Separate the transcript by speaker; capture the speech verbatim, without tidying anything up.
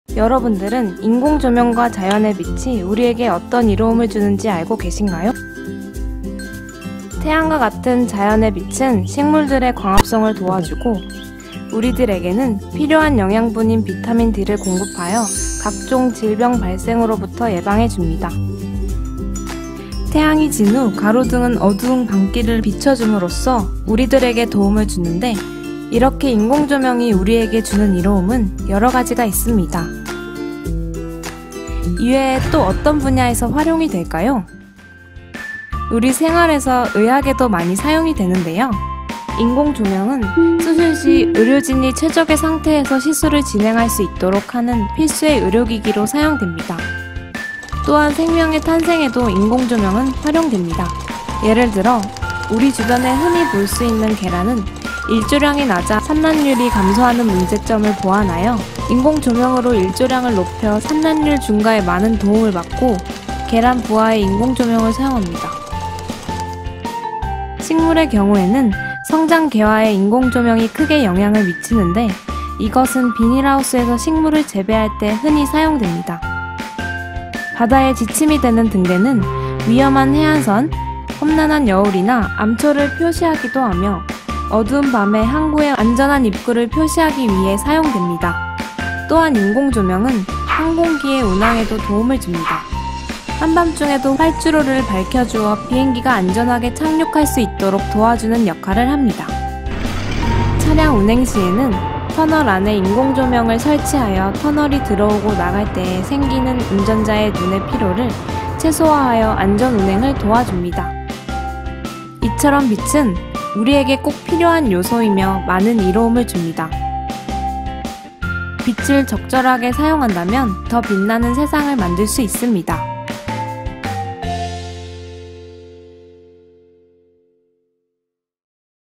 Speaker 1: 여러분들은 인공조명과 자연의 빛이 우리에게 어떤 이로움을 주는지 알고 계신가요? 태양과 같은 자연의 빛은 식물들의 광합성을 도와주고 우리들에게는 필요한 영양분인 비타민 D를 공급하여 각종 질병 발생으로부터 예방해줍니다. 태양이 진 후 가로등은 어두운 밤길을 비춰줌으로써 우리들에게 도움을 주는데, 이렇게 인공조명이 우리에게 주는 이로움은 여러 가지가 있습니다. 이외에 또 어떤 분야에서 활용이 될까요? 우리 생활에서 의학에도 많이 사용이 되는데요. 인공조명은 수술 시 의료진이 최적의 상태에서 시술을 진행할 수 있도록 하는 필수의 의료기기로 사용됩니다. 또한 생명의 탄생에도 인공조명은 활용됩니다. 예를 들어 우리 주변에 흔히 볼 수 있는 계란은 일조량이 낮아 산란율이 감소하는 문제점을 보완하여 인공조명으로 일조량을 높여 산란율 증가에 많은 도움을 받고 계란 부화에 인공조명을 사용합니다. 식물의 경우에는 성장 개화에 인공조명이 크게 영향을 미치는데, 이것은 비닐하우스에서 식물을 재배할 때 흔히 사용됩니다. 바다에 지침이 되는 등대는 위험한 해안선, 험난한 여울이나 암초를 표시하기도 하며 어두운 밤에 항구의 안전한 입구를 표시하기 위해 사용됩니다. 또한 인공조명은 항공기의 운항에도 도움을 줍니다. 한밤중에도 활주로를 밝혀주어 비행기가 안전하게 착륙할 수 있도록 도와주는 역할을 합니다. 차량 운행 시에는 터널 안에 인공조명을 설치하여 터널이 들어오고 나갈 때 생기는 운전자의 눈의 피로를 최소화하여 안전운행을 도와줍니다. 이처럼 빛은 우리에게 꼭 필요한 요소이며 많은 이로움을 줍니다. 빛을 적절하게 사용한다면 더 빛나는 세상을 만들 수 있습니다.